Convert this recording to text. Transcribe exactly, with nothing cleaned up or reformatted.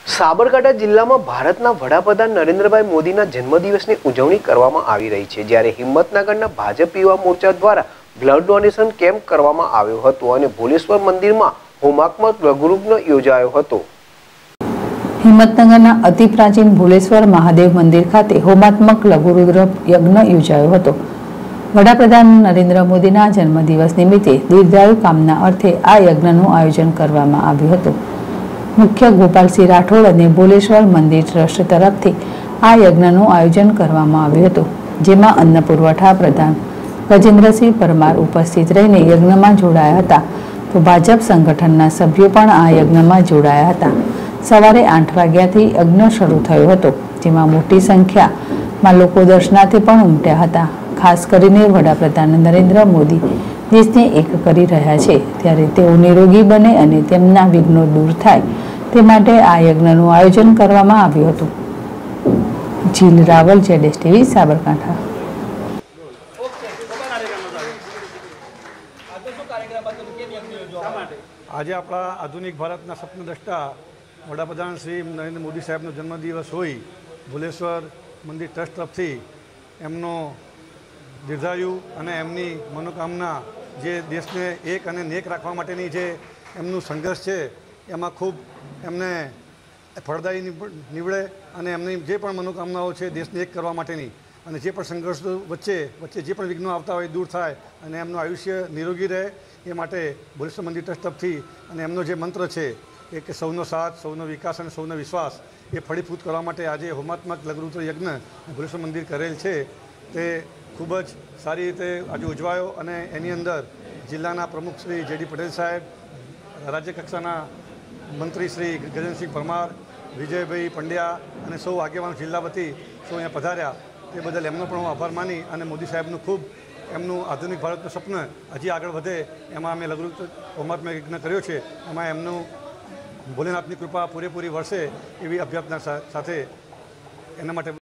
સાબરકાંઠા જિલ્લામાં ભારતના વડાપ્રધાન નરેન્દ્રભાઈ મોદીના જન્મદિવસની ઉજવણી કરવામાં આવી રહી છે, જ્યારે હિંમતનગરના ભાજપ યુવા મોરચા દ્વારા બ્લડ ડોનેશન કેમ્પ કરવામાં આવ્યો હતો અને ભોલેશ્વર મંદિરમાં હોમાત્મક લઘુયજ્ઞ યોજાયો હતો। હિંમતનગરના અતિ પ્રાચીન ભોલેશ્વર મહાદેવ મંદિર ખાતે હોમાત્મક લઘુરુદ્ર યજ્ઞ યોજાયો હતો। વડાપ્રધાન નરેન્દ્ર મોદીના જન્મદિવસ નિમિત્તે દીર્ઘાયુ કામના અર્થે આ યજ્ઞનું આયોજન કરવામાં આવ્યું હતું। મુખ્ય ગોપાલસિંહ રાઠોડ અને ભોલેશ્વર મંદિર ટ્રસ્ટ તરફથી આ યજ્ઞનું આયોજન કરવામાં આવ્યું હતું, જેમાં અન્ન પુરવઠા પ્રધાન ગજેન્દ્રસિંહ પરમાર ઉપસ્થિત રહીને યજ્ઞમાં જોડાયા હતા, તો ભાજપ સંગઠનના સભ્યો પણ આ યજ્ઞમાં જોડાયા હતા। સવારે આઠ વાગ્યાથી યજ્ઞ શરૂ થયો હતો, જેમાં મોટી સંખ્યામાં લોકો દર્શનાર્થે પણ ઉમટ્યા હતા। ખાસ કરીને વડાપ્રધાન નરેન્દ્ર મોદી દેશને એક કરી રહ્યા છે, ત્યારે તેઓ નિરોગી બને અને તેમના વિઘ્નો દૂર થાય તે માટે આ યજ્ઞનું આયોજન કરવામાં આવ્યું હતું। જીલ રાવલ, જેડેશ ટીવી, સાબરકાંઠા। આજે આપણા આધુનિક ભારતના સપનદ્રષ્ટા વડાપ્રધાન શ્રી નરેન્દ્ર મોદી સાહેબનો જન્મદિવસ હોય ભોલેશ્વર મંદિર ટ્રસ્ટ તરફથી એમનો દીર્ઘાયુ અને એમની મનોકામના જે દેશને એક અને નેક રાખવા માટેની જે એમનું સંઘર્ષ છે એમાં ખૂબ એમને ફળદાયી નીવડે અને એમની જે પણ મનોકામનાઓ છે દેશને એક કરવા માટેની અને જે પણ સંઘર્ષો વચ્ચે વચ્ચે જે પણ વિઘ્નો આવતા હોય દૂર થાય અને એમનું આયુષ્ય નિરોગી રહે એ માટે ભોલેશ્વર મંદિર ટ્રસ્ટ તરફથી અને એમનો જે મંત્ર છે એ કે સૌનો સાથ, સૌનો વિકાસ અને સૌનો વિશ્વાસ એ ફળીભૂત કરવા માટે આજે હોમાત્મક લઘુરુદ્ર યજ્ઞ ભોલેશ્વર મંદિર કરેલ છે, તે ખૂબ જ સારી રીતે આજે ઉજવાયો અને એની અંદર જિલ્લાના પ્રમુખ શ્રી જેડી પટેલ સાહેબ, રાજ્ય કક્ષાના મંત્રી શ્રી ગજેન્દ્રસિંહ પરમાર, વિજયભાઈ પંડ્યા અને સૌ આગેવાનો જિલ્લા વતી સૌ અહીંયા પધાર્યા, તે બદલ એમનો પણ હું આભાર માની અને મોદી સાહેબનું ખૂબ એમનું આધુનિક ભારતનું સપન હજી આગળ વધે એમાં અમે લઘુરુદ્ર હોમાત્મક યજ્ઞ કર્યો છે, એમાં એમનું ભોલેનાથની કૃપા પૂરેપૂરી વરસે એવી અભ્યર્થના સાથે એના માટે